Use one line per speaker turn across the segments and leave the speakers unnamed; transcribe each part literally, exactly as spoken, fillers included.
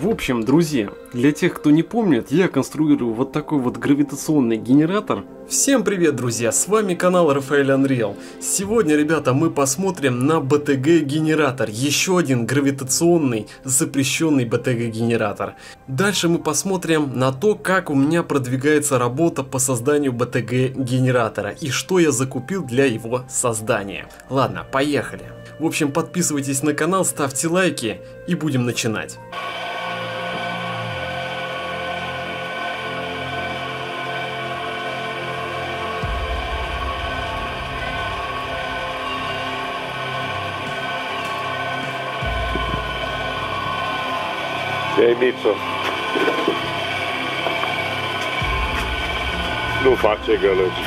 В общем, друзья, для тех, кто не помнит, я конструирую вот такой вот гравитационный генератор. Всем привет, друзья, с вами канал Рафаэль Unreal. Сегодня, ребята, мы посмотрим на бэ тэ гэ генератор, еще один гравитационный запрещенный бэ тэ гэ генератор. Дальше мы посмотрим на то, как у меня продвигается работа по созданию бэ тэ гэ генератора и что я закупил для его создания. Ладно, поехали. В общем, подписывайтесь на канал, ставьте лайки и будем начинать.
Ei Mitso, nu face gălăgi.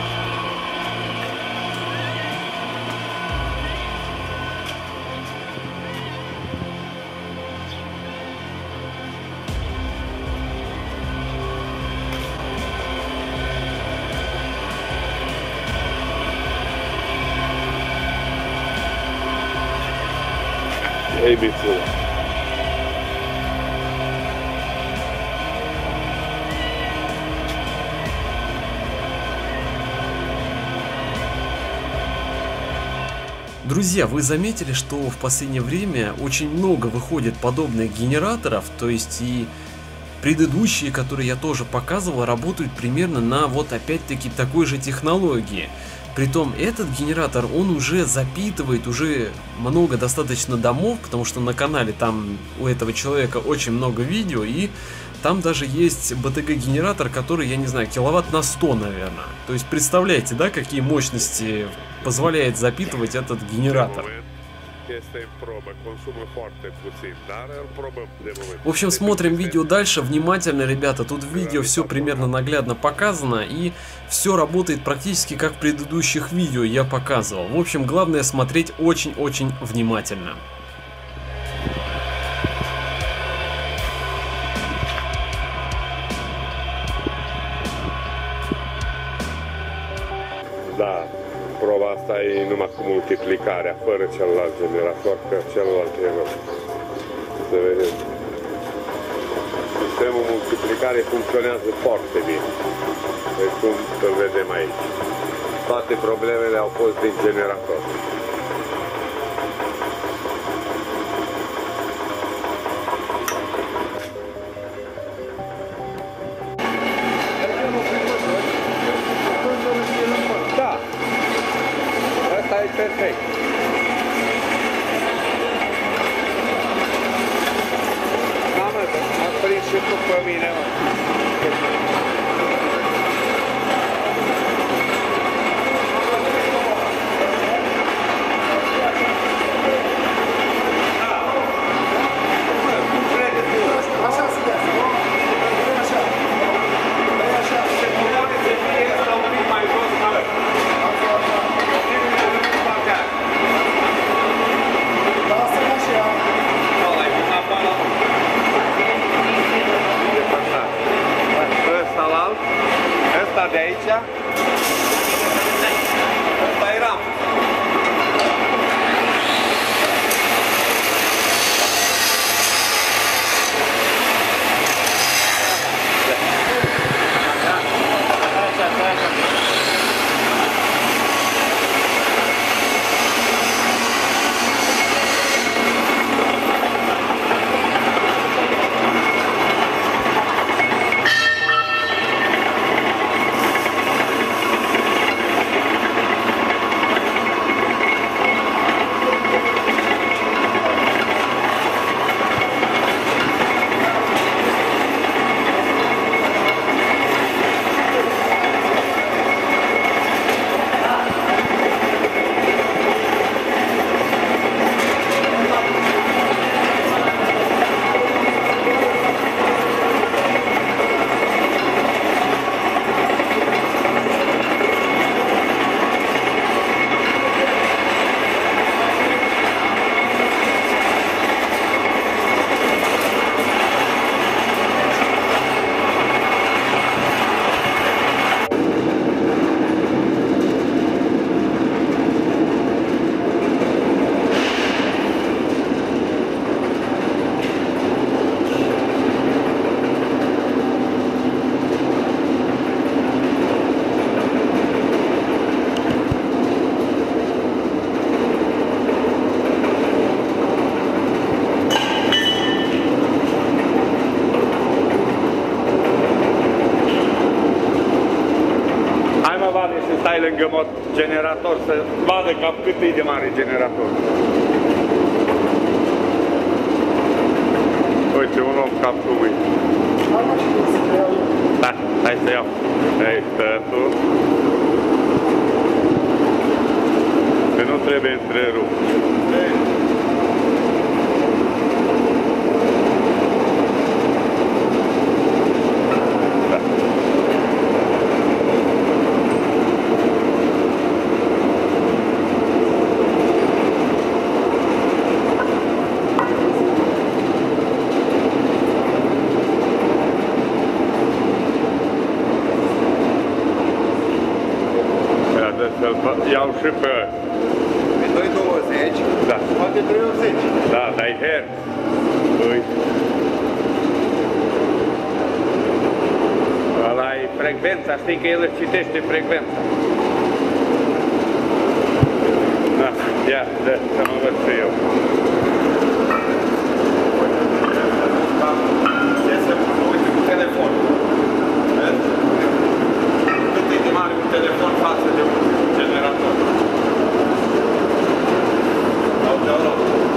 Ei Mitso.
Друзья, вы заметили, что в последнее время очень много выходит подобных генераторов, то есть и предыдущие, которые я тоже показывал, работают примерно на вот опять-таки такой же технологии. Притом этот генератор, он уже запитывает уже много достаточно домов, потому что на канале там у этого человека очень много видео, и там даже есть бэ тэ гэ генератор, который, я не знаю, киловатт на сто, наверное. То есть представляете, да, какие мощности позволяет запитывать этот генератор. В общем, смотрим видео дальше внимательно, ребята. Тут в видео все примерно наглядно показано, и все работает практически как в предыдущих видео я показывал. В общем, главное смотреть очень-очень внимательно.
Da, proba asta e numai cu multiplicarea, fără celălalt generator, că celălalt e rău. Să vedem. Sistemul multiplicare funcționează foarte bine. Deci cum îl vedem aici. Toate problemele au fost din generator.
Perfect. Da, mă, m-a prins și tu pe mine, mă.
lângă generator să vadă cam cât e de mare generator. Uite, un om cam cum e. Da, hai să iau. Hai, stătul. Că nu trebuie întrerupt. Iau și pe...
Pe doi douăzeci?
Da.
Poate treizeci.
Da, dai her. Uite. Ăla e frecvența, știi că el își citește frecvența. Da, ia, dă, să mă văd și eu.
Ce să uite cu telefon. Vezi? Cât e de mare un telefon față de un generator. Au de ăla.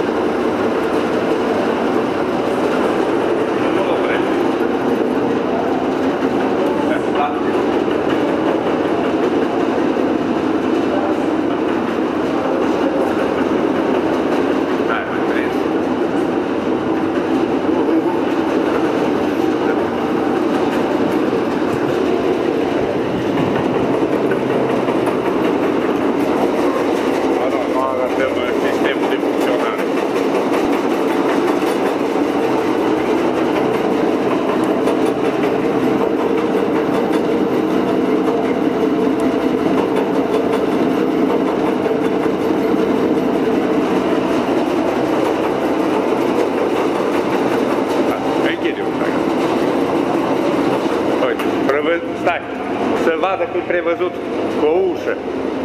Nu mă oprește. Da. Hai, mai prins. Stai, să vadă că e prevăzut cu o ușă.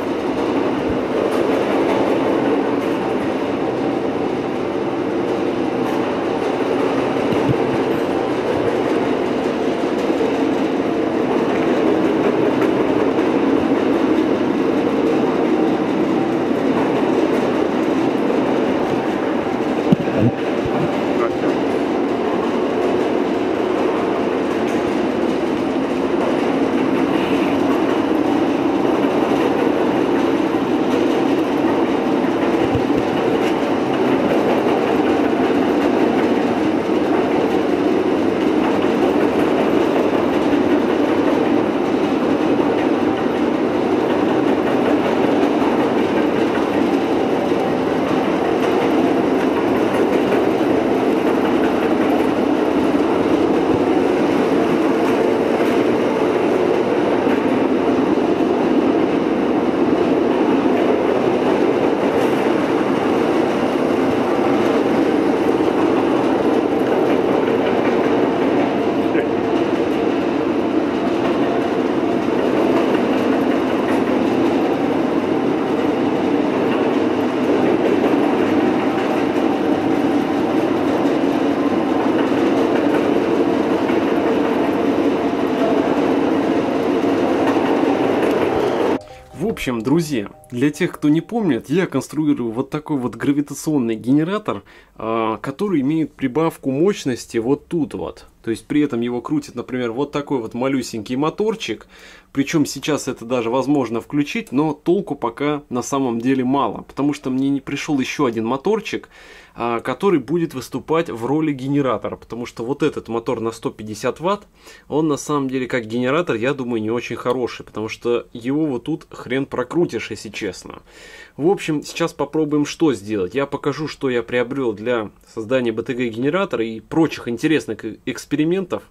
В общем, друзья, для тех, кто не помнит, я конструирую вот такой вот гравитационный генератор, который имеет прибавку мощности вот тут вот. То есть при этом его крутит, например, вот такой вот малюсенький моторчик. Причем сейчас это даже возможно включить, но толку пока на самом деле мало. Потому что мне не пришел еще один моторчик, который будет выступать в роли генератора. Потому что вот этот мотор на сто пятьдесят ватт, он на самом деле как генератор, я думаю, не очень хороший. Потому что его вот тут хрен прокрутишь, если честно. В общем, сейчас попробуем что сделать. Я покажу, что я приобрел для создания бэ тэ гэ-генератора и прочих интересных экспериментов.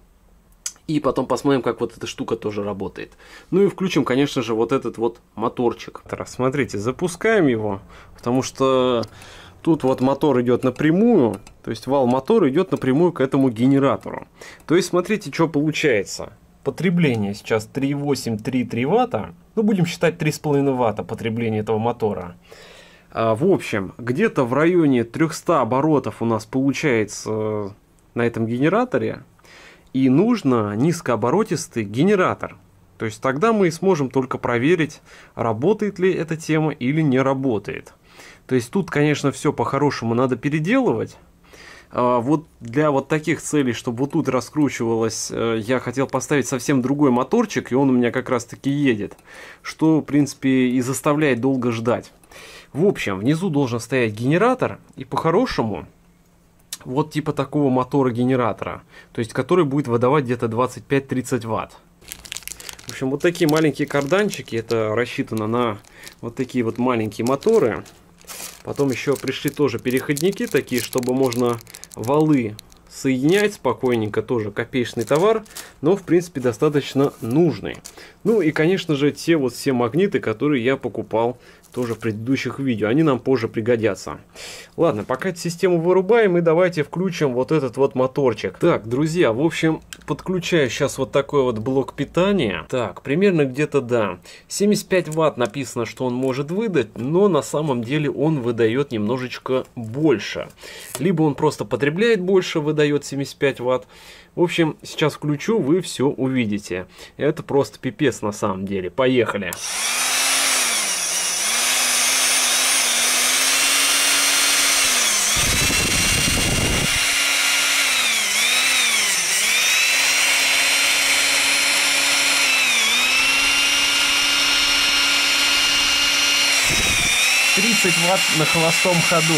И потом посмотрим, как вот эта штука тоже работает. Ну и включим, конечно же, вот этот вот моторчик. Смотрите, запускаем его, потому что тут вот мотор идет напрямую, то есть вал мотора идет напрямую к этому генератору. То есть смотрите, что получается. Потребление сейчас три и восемь — три и три ватта. Ну, будем считать три и пять ватта потребление этого мотора. А, в общем, где-то в районе трёхсот оборотов у нас получается на этом генераторе. И нужно низкооборотистый генератор. То есть тогда мы сможем только проверить, работает ли эта тема или не работает. То есть тут, конечно, все по-хорошему надо переделывать. А вот для вот таких целей, чтобы вот тут раскручивалось, я хотел поставить совсем другой моторчик, и он у меня как раз таки едет, что, в принципе, и заставляет долго ждать. В общем, внизу должен стоять генератор, и по-хорошему, вот типа такого мотора-генератора, то есть который будет выдавать где-то двадцать пять тридцать ватт. В общем, вот такие маленькие карданчики, это рассчитано на вот такие вот маленькие моторы. Потом еще пришли тоже переходники такие, чтобы можно валы соединять спокойненько, тоже копеечный товар, но в принципе достаточно нужный. Ну и конечно же те вот все магниты, которые я покупал тоже в предыдущих видео, они нам позже пригодятся. Ладно, пока эту систему вырубаем, и давайте включим вот этот вот моторчик. Так, друзья, в общем, подключаю сейчас вот такой вот блок питания. Так, примерно где-то, да, семьдесят пять ватт написано, что он может выдать, но на самом деле он выдает немножечко больше. Либо он просто потребляет больше, выдает семьдесят пять ватт. В общем, сейчас включу, вы все увидите. Это просто пипец на самом деле. Поехали! тридцать ватт на холостом ходу.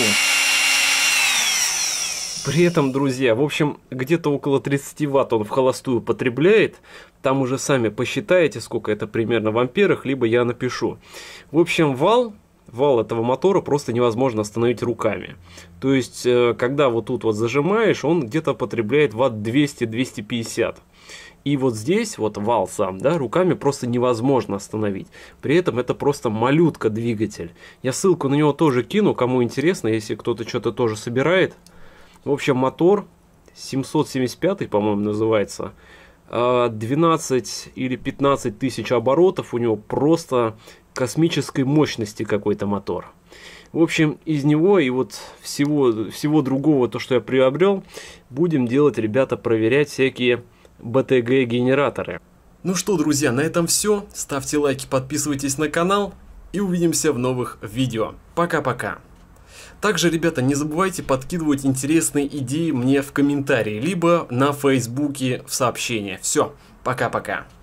При этом, друзья, в общем, где-то около тридцати ватт он в холостую потребляет. Там уже сами посчитаете, сколько это примерно в амперах, либо я напишу. В общем, вал, вал этого мотора просто невозможно остановить руками. То есть, когда вот тут вот зажимаешь, он где-то потребляет ватт двести — двести пятьдесят. И вот здесь вот вал сам, да, руками просто невозможно остановить. При этом это просто малютка двигатель. Я ссылку на него тоже кину, кому интересно, если кто-то что-то тоже собирает. В общем, мотор семьсот семьдесят пять, по-моему, называется. двенадцать или пятнадцать тысяч оборотов. У него просто космической мощности какой-то мотор. В общем, из него и вот всего, всего другого, то, что я приобрел, будем делать, ребята, проверять всякие бэ тэ гэ-генераторы. Ну что, друзья, на этом все. Ставьте лайки, подписывайтесь на канал и увидимся в новых видео. Пока-пока. Также, ребята, не забывайте подкидывать интересные идеи мне в комментарии, либо на фейсбуке в сообщения. Все, пока-пока.